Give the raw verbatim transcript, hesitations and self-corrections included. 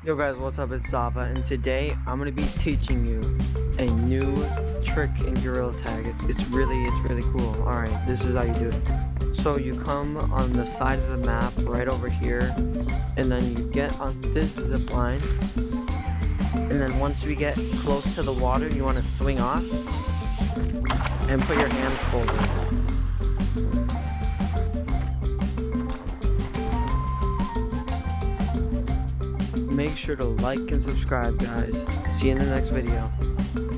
Yo guys, what's up? It's Zava, and today I'm gonna be teaching you a new trick in Gorilla Tag. It's it's really it's really cool. All right, this is how you do it. So you come on the side of the map right over here, and then you get on this zip line, and then once we get close to the water, you want to swing off and put your hands forward. Make sure to like and subscribe, guys. See you in the next video.